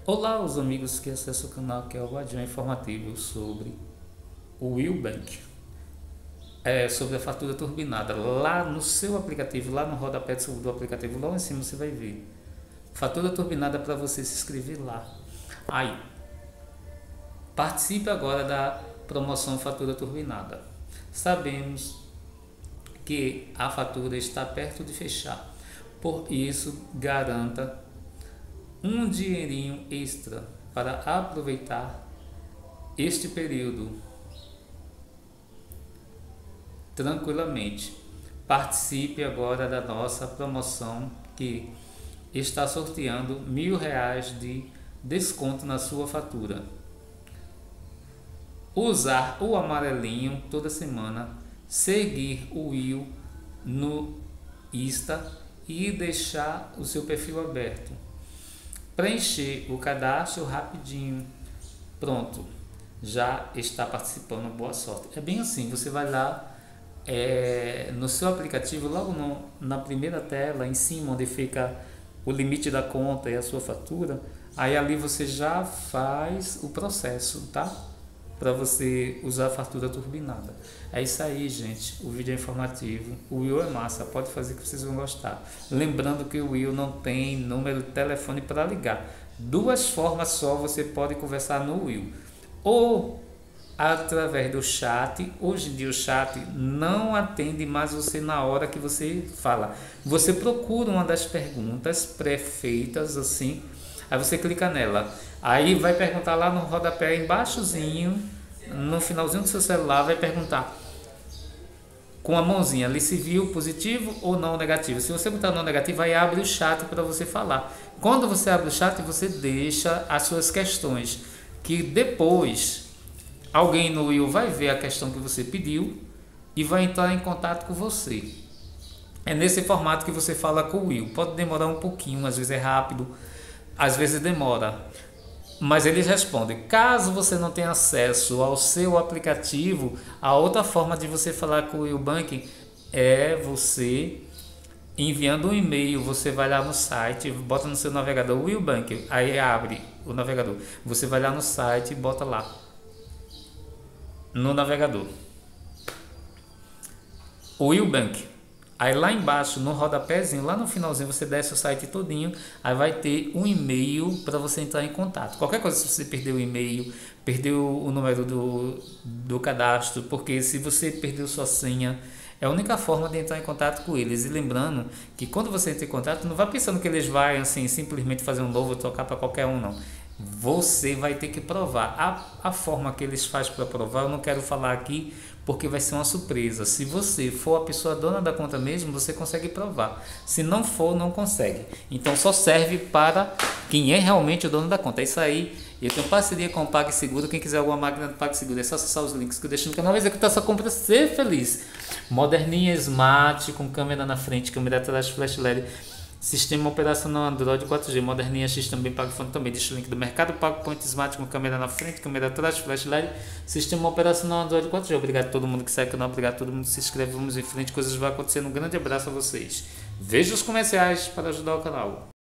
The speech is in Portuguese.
Olá, os amigos que acessam o canal, que é o Guardião Informativo sobre o Will Bank, sobre a fatura turbinada. Lá no seu aplicativo, lá no rodapé do aplicativo, lá em cima você vai ver fatura turbinada para você se inscrever lá. Aí, participe agora da promoção Fatura Turbinada. Sabemos que a fatura está perto de fechar, por isso garanta um dinheirinho extra para aproveitar este período tranquilamente. Participe agora da nossa promoção que está sorteando R$ 1.000 de desconto na sua fatura. Usar o amarelinho toda semana, seguir o Will no Insta e deixar o seu perfil aberto. Preencher o cadastro rapidinho. Pronto, já está participando. Boa sorte. É bem assim, você vai lá no seu aplicativo, logo na primeira tela, em cima onde fica o limite da conta e a sua fatura, aí ali você já faz o processo, tá? Para você usar a fatura turbinada. É isso aí, gente. O vídeo é informativo. O Will é massa, pode fazer que vocês vão gostar. Lembrando que o Will não tem número de telefone para ligar. Duas formas só você pode conversar no Will. Ou através do chat. Hoje em dia o chat não atende mais você na hora que você fala. Você procura uma das perguntas pré-feitas assim. Aí você clica nela. Aí vai perguntar lá no rodapé embaixozinho, no finalzinho do seu celular, vai perguntar com a mãozinha ali se viu positivo ou não negativo. Se você botar não negativo, aí abre o chat para você falar. Quando você abre o chat, você deixa as suas questões, que depois alguém no Will vai ver a questão que você pediu e vai entrar em contato com você. É nesse formato que você fala com o Will. Pode demorar um pouquinho, às vezes é rápido, às vezes demora, mas eles respondem. Caso você não tenha acesso ao seu aplicativo, a outra forma de você falar com o Will Banking é você enviando um e-mail. Você vai lá no site, bota no seu navegador Will Banking, aí abre o navegador. Você vai lá no site e bota lá no navegador o Will Banking. Aí lá embaixo, no rodapézinho, lá no finalzinho, você desce o site todinho, aí vai ter um e-mail para você entrar em contato. Qualquer coisa, se você perdeu o e-mail, perdeu o número do cadastro, porque se você perdeu sua senha, é a única forma de entrar em contato com eles. E lembrando que quando você entra em contato, não vá pensando que eles vão assim, simplesmente fazer um novo, trocar para qualquer um, não. Você vai ter que provar. A forma que eles fazem para provar, eu não quero falar aqui, porque vai ser uma surpresa. Se você for a pessoa dona da conta mesmo, você consegue provar. Se não for, não consegue. Então só serve para quem é realmente o dono da conta. É isso aí. Eu tenho parceria com o PagSeguro. Quem quiser alguma máquina do PagSeguro, é só acessar os links que eu deixo no canal e executar sua compra, ser feliz. Moderninha, Smart, com câmera na frente, câmera atrás, flash LED. Sistema operacional Android 4G, moderninha X também, PagFone também. Deixa o link do mercado. PagPoint Smart com câmera na frente, câmera atrás, flash LED. Sistema operacional Android 4G. Obrigado a todo mundo que segue o canal, obrigado a todo mundo que se inscreve. Vamos em frente, coisas vão acontecendo. Um grande abraço a vocês. Veja os comerciais para ajudar o canal.